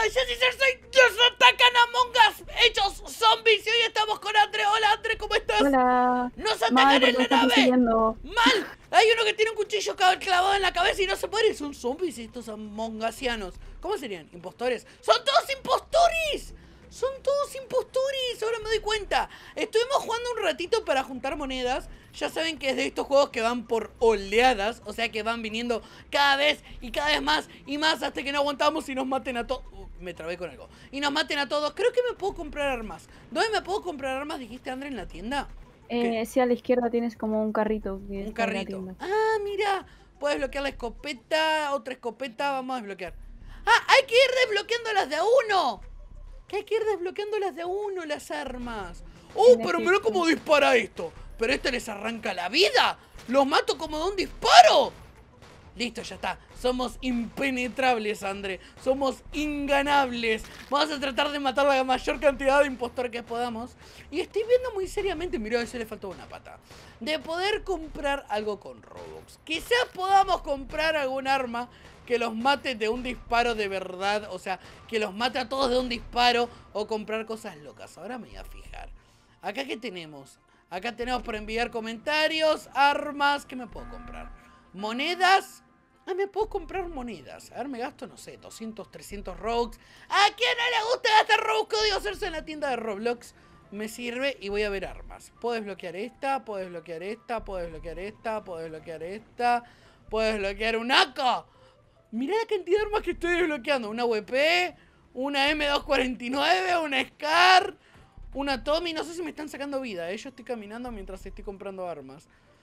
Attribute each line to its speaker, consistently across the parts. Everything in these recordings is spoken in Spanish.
Speaker 1: Jess y Cersei nos atacan a Among Us hechos zombies y hoy estamos con Andre. Hola Andre, ¿cómo estás?
Speaker 2: Hola.
Speaker 1: ¡Nos
Speaker 2: Mal,
Speaker 1: atacan
Speaker 2: porque
Speaker 1: en
Speaker 2: me
Speaker 1: la
Speaker 2: están
Speaker 1: nave!
Speaker 2: persiguiendo.
Speaker 1: ¡Mal! Hay uno que tiene un cuchillo clavado en la cabeza y no se puede. Son zombies estos amongasianos. ¿Cómo serían? ¿Impostores? ¡Son todos impostores! ¡Son todos impostores! Ahora me doy cuenta. Estuvimos jugando un ratito para juntar monedas. Ya saben que es de estos juegos que van por oleadas. O sea que van viniendo cada vez y cada vez más y más hasta que no aguantamos y nos maten a todos. Me trabé con algo. Y nos maten a todos. Creo que me puedo comprar armas. ¿Dónde me puedo comprar armas? ¿Dijiste, André, en la tienda?
Speaker 2: Sí, a la izquierda tienes como un carrito que
Speaker 1: Un
Speaker 2: está en la
Speaker 1: carrito.
Speaker 2: tienda.
Speaker 1: Ah, mira. Puedes bloquear la escopeta. Otra escopeta. Vamos a desbloquear. Ah, hay que ir desbloqueando las de a uno. Que hay que ir desbloqueando las de a uno, las armas.
Speaker 2: En
Speaker 1: Pero mira
Speaker 2: efecto.
Speaker 1: cómo dispara esto. Pero este les arranca la vida. Los mato como de un disparo. Listo, ya está. Somos impenetrables, André. Somos inganables. Vamos a tratar de matar la mayor cantidad de impostor que podamos. Y estoy viendo muy seriamente, mirá, a ese le faltó una pata, de poder comprar algo con Robux. Quizás podamos comprar algún arma que los mate de un disparo de verdad. O sea, que los mate a todos de un disparo. O comprar cosas locas. Ahora me voy a fijar. Acá, ¿qué tenemos? Acá tenemos para enviar comentarios, armas. ¿Qué me puedo comprar? Monedas. Ah, me puedo comprar monedas. A ver, me gasto, no sé, 200, 300 Robux. ¿A quién no le gusta gastar Robux? Que odio hacerse en la tienda de Roblox. Me sirve y voy a ver armas. Puedo desbloquear esta, puedo desbloquear esta, puedo desbloquear esta, puedo desbloquear esta. Puedo desbloquear un AK. Mirá la cantidad de armas que estoy desbloqueando. Una WP, una M249, una Scar, una Tommy. No sé si me están sacando vida. Yo estoy caminando mientras estoy comprando armas.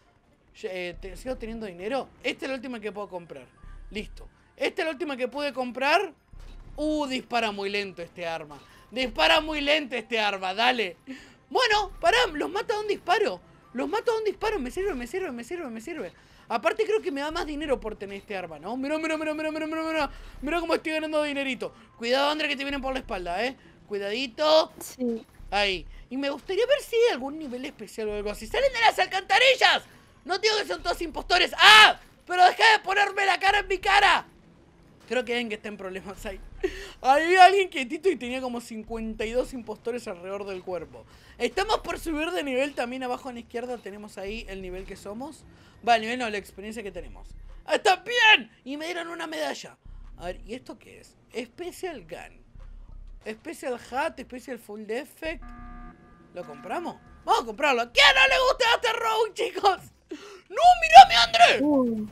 Speaker 1: ¿Sigo teniendo dinero? Esta es la última que puedo comprar. Listo. Esta es la última que pude comprar. Dispara muy lento este arma. Dispara muy lento este arma, dale. Bueno, pará, los mata de un disparo. Los mato de un disparo, me sirve, me sirve, me sirve, me sirve. Aparte creo que me da más dinero por tener este arma, ¿no? Mira, mira, mira, mira, mira, mira, mira. Mira cómo estoy ganando dinerito. Cuidado, André, que te vienen por la espalda, Cuidadito.
Speaker 2: Sí.
Speaker 1: Ahí. Y me gustaría ver si hay algún nivel especial o algo así. ¡Salen de las alcantarillas! No digo que son todos impostores. ¡Ah! Pero deja de ponerme la cara en mi cara. Creo que alguien que está en problemas ahí. Había alguien quietito y tenía como 52 impostores alrededor del cuerpo. Estamos por subir de nivel. También abajo a la izquierda tenemos ahí el nivel que somos. Va, el nivel no, la experiencia que tenemos. ¡Ah, está bien! Y me dieron una medalla. A ver, ¿y esto qué es? Special Gun, Special Hat, Special Full Defect. ¿Lo compramos? Vamos a comprarlo. ¿A quién no le gusta este round, chicos? ¡No, mírame, André!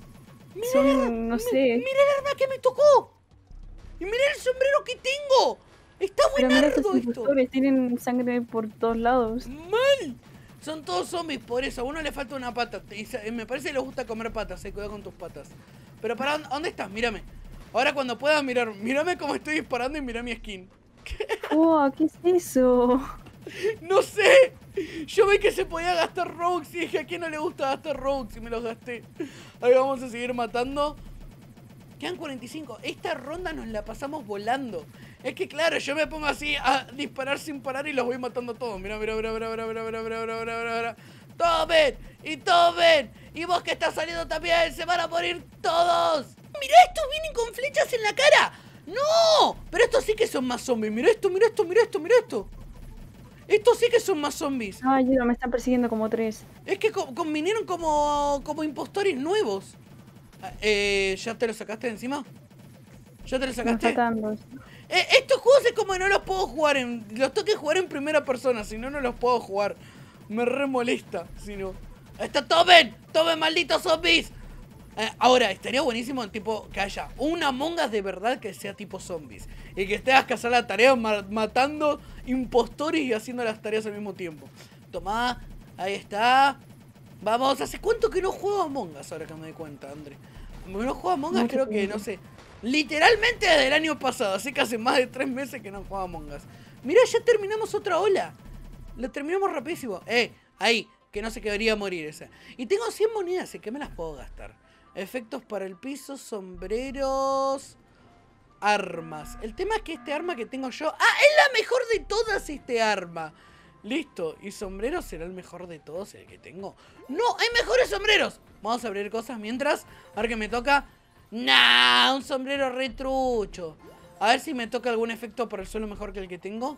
Speaker 2: No sé.
Speaker 1: Mira el arma que me tocó. Y mira el sombrero que tengo. Está
Speaker 2: Pero mira, estos
Speaker 1: buenardo esto.
Speaker 2: impostores tienen sangre por todos lados.
Speaker 1: ¡Mal! Son todos zombies, por eso. A uno le falta una pata. Me parece que les gusta comer patas. Cuidado con tus patas. Pero para, ¿dónde estás? Mírame. Ahora cuando puedas mirar, mírame cómo estoy disparando y mira mi skin.
Speaker 2: ¿Qué es eso?
Speaker 1: No sé. Yo vi que se podía gastar Robux y dije, ¿a quién no le gusta gastar Robux? Y me los gasté. Ahí vamos a seguir matando. Quedan 45. Esta ronda nos la pasamos volando. Es que claro, yo me pongo así a disparar sin parar y los voy matando todos. Mira, mira, mira, mira, mira, mira, mira, mira, mira, mira, mira. ¡Tomen! ¡Y tomen! Y vos que estás saliendo también, se van a morir todos. ¡Mira, estos vienen con flechas en la cara! ¡No! Pero estos sí que son más zombies. Mira esto, mira esto, mira esto, mira esto. Estos sí que son más zombies.
Speaker 2: Ayuda, me están persiguiendo como 3.
Speaker 1: Es que vinieron como impostores nuevos. ¿Ya te lo sacaste de encima? ¿Ya te lo sacaste?
Speaker 2: Me faltan 2.
Speaker 1: Estos juegos es como que no los puedo jugar los tengo que jugar en primera persona, si no, no los puedo jugar. Me re molesta, si no. ¡Está tomen! ¡Tomen, malditos zombies! Ahora, estaría buenísimo tipo que haya una Among Us de verdad que sea tipo zombies. Y que estés que hacer la tarea matando impostores y haciendo las tareas al mismo tiempo. Tomá, ahí está. Vamos, ¿hace cuánto que no juego Among Us? Ahora que me doy cuenta, André. No juego Among Us, creo que, no sé, literalmente desde el año pasado. Así que hace más de 3 meses que no juego Among Us. Mirá, ya terminamos otra ola. Lo terminamos rapidísimo. Ahí, que no se quedaría a morir esa. Y tengo 100 monedas, ¿y qué me las puedo gastar? Efectos para el piso, sombreros, armas. El tema es que este arma que tengo yo... ¡Ah! Es la mejor de todas este arma. Listo. ¿Y sombrero será el mejor de todos el que tengo? ¡No! ¡Hay mejores sombreros! Vamos a abrir cosas mientras. A ver qué me toca. ¡Nah! Un sombrero retrucho. A ver si me toca algún efecto por el suelo mejor que el que tengo.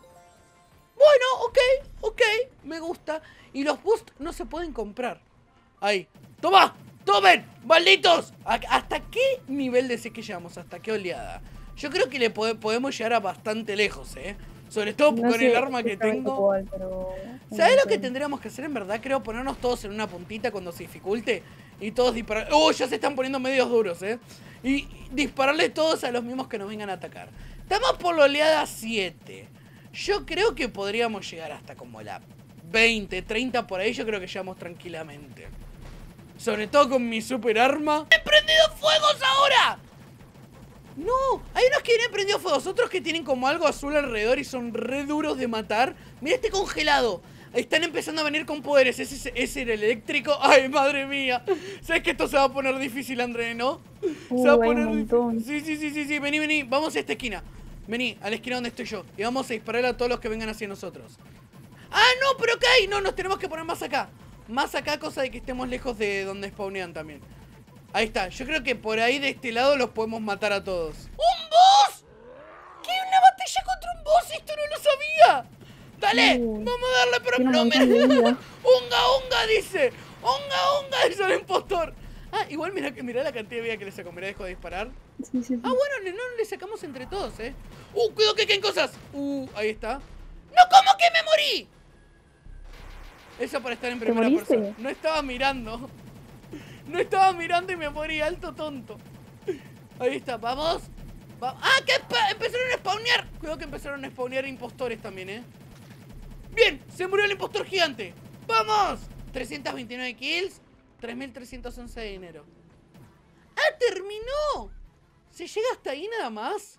Speaker 1: Bueno, ok, me gusta. Y los boosts no se pueden comprar. Ahí, ¡toma! ¡Tomen! ¡Malditos! ¿Hasta qué nivel de que llegamos? ¿Hasta qué oleada? Yo creo que le podemos llegar a bastante lejos, Sobre todo
Speaker 2: No
Speaker 1: con
Speaker 2: sé
Speaker 1: el arma que tengo.
Speaker 2: cuál, pero...
Speaker 1: ¿Sabes lo que tendríamos que hacer en verdad? Creo ponernos todos en una puntita cuando se dificulte. Y todos disparar. ¡Oh! Ya se están poniendo medios duros, Y dispararle todos a los mismos que nos vengan a atacar. Estamos por la oleada 7. Yo creo que podríamos llegar hasta como la 20, 30 por ahí. Yo creo que llegamos tranquilamente. Sobre todo con mi super arma. ¡He prendido fuegos ahora! No, hay unos que vienen prendidos fuegos, otros que tienen como algo azul alrededor y son re duros de matar. Mira este congelado. Están empezando a venir con poderes. Ese era el eléctrico. ¡Ay, madre mía! ¿Sabes que esto se va a poner difícil, André, no? Se va a poner difícil. Sí. Vení. Vamos a esta esquina. Vení, a la esquina donde estoy yo. Y vamos a disparar a todos los que vengan hacia nosotros. ¡Ah, no! ¿Pero qué hay? No, nos tenemos que poner más acá. Más acá, cosa de que estemos lejos de donde spawnean también. Ahí está. Yo creo que por ahí de este lado los podemos matar a todos. ¡Un boss! ¿Qué? ¿Una batalla contra un boss? Esto no lo sabía. Dale, vamos a darle, pero no me... ¡Unga, dice! ¡Unga, dice el impostor! Ah, igual mirá la cantidad de vida que le saco. Mirá, dejo de disparar.
Speaker 2: Sí.
Speaker 1: Ah, bueno, no le sacamos entre todos, cuidado que caen cosas. Ahí está. ¡No, cómo que me morí! Eso para estar en primera persona. No estaba mirando. No estaba mirando y me morí, alto tonto. Ahí está, vamos. ¡Ah, que empezaron a spawnear! Cuidado que empezaron a spawnear impostores también, Bien, se murió el impostor gigante. ¡Vamos! 329 kills, 3.311 de dinero. ¡Ah, terminó! ¿Se llega hasta ahí nada más?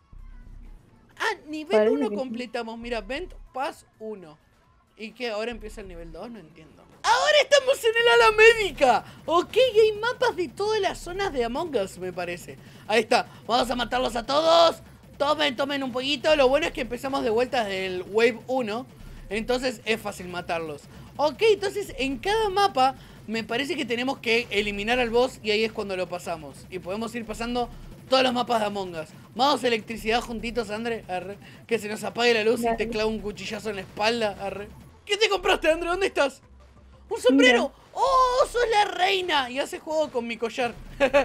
Speaker 1: Ah, nivel 1 completamos. Mira, Vent Pass 1. ¿Y qué? ¿Ahora empieza el nivel 2? No entiendo. ¡Ahora estamos en el ala médica! Ok, hay mapas de todas las zonas de Among Us, me parece. Ahí está. Vamos a matarlos a todos. Tomen un poquito. Lo bueno es que empezamos de vuelta del Wave 1. Entonces es fácil matarlos. Ok, entonces en cada mapa me parece que tenemos que eliminar al boss. Y ahí es cuando lo pasamos. Y podemos ir pasando todos los mapas de Among Us. Vamos a electricidad juntitos, André. Arre. Que se nos apague la luz y te clava un cuchillazo en la espalda. Arre. ¿Qué te compraste, André? ¿Dónde estás? ¡Un sombrero! Mira. ¡Oh, sos la reina! Y hace juego con mi collar.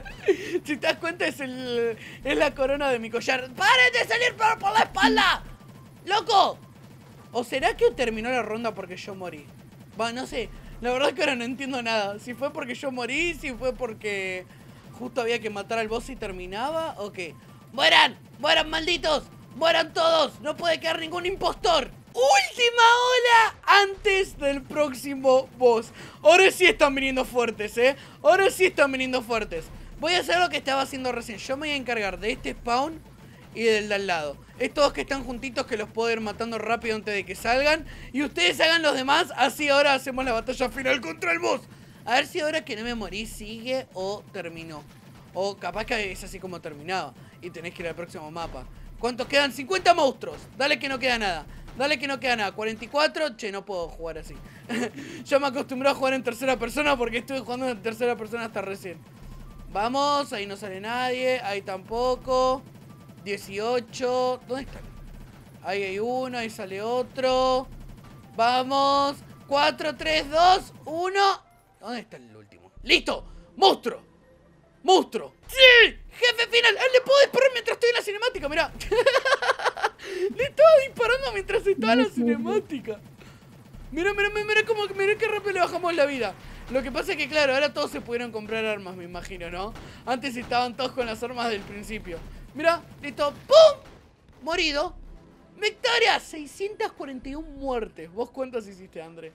Speaker 1: Si te das cuenta, es la corona de mi collar. ¡Paren de salir por la espalda! ¡Loco! ¿O será que terminó la ronda porque yo morí? Va, no sé. La verdad es que ahora no entiendo nada. Si fue porque yo morí, si fue porque justo había que matar al boss y terminaba, ¿o qué? ¡Mueran! ¡Mueran, malditos! ¡Mueran todos! ¡No puede quedar ningún impostor! ¡Última ola antes del próximo boss! Ahora sí están viniendo fuertes, Ahora sí están viniendo fuertes. Voy a hacer lo que estaba haciendo recién. Yo me voy a encargar de este spawn y del de al lado. Estos dos que están juntitos, que los puedo ir matando rápido antes de que salgan. Y ustedes hagan los demás. Así ahora hacemos la batalla final contra el boss. A ver si ahora que no me morí sigue o terminó. O capaz que es así como terminaba y tenés que ir al próximo mapa. ¿Cuántos quedan? 50 monstruos. Dale que no queda nada. Dale que no queda nada. 44. Che, no puedo jugar así. Ya me acostumbré a jugar en tercera persona porque estuve jugando en tercera persona hasta recién. Vamos, ahí no sale nadie. Ahí tampoco. 18. ¿Dónde están? Ahí hay uno, ahí sale otro. Vamos. 4, 3, 2, 1. ¿Dónde está el último? ¡Listo! ¡Monstruo! ¡Monstruo! ¡Sí! ¡Jefe final! Le puedo disparar mientras estoy en la cinemática, mirá. Le estaba disparando mientras estaba en la cinemática. Mira qué rápido le bajamos la vida. Lo que pasa es que, claro, ahora todos se pudieron comprar armas, me imagino, ¿no? Antes estaban todos con las armas del principio. Mira, listo. ¡Pum! Morido. ¡Victoria! 641 muertes. ¿Vos cuántas hiciste, André?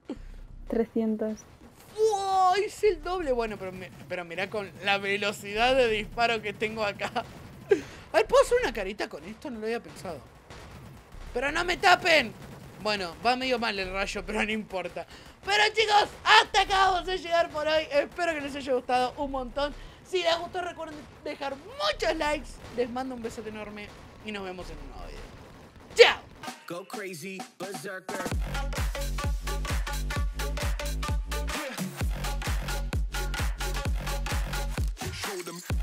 Speaker 2: 300.
Speaker 1: ¡Wow! Hice el doble. Bueno, pero mirá con la velocidad de disparo que tengo acá. A ver, ¿puedo hacer una carita con esto? No lo había pensado. ¡Pero no me tapen! Bueno, va medio mal el rayo, pero no importa. Pero chicos, hasta acá vamos a llegar por hoy. Espero que les haya gustado un montón. Si les gustó, recuerden dejar muchos likes. Les mando un besote enorme y nos vemos en un nuevo video. ¡Chao!
Speaker 3: Go crazy, berserker. Show them.